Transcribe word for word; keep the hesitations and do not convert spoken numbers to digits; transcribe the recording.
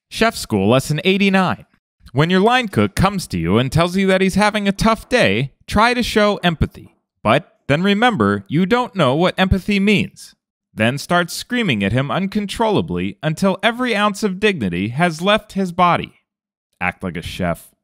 Chef School Lesson eighty-nine. When your line cook comes to you and tells you that he's having a tough day, try to show empathy. But then remember, you don't know what empathy means. Then start screaming at him uncontrollably until every ounce of dignity has left his body. Act like a chef.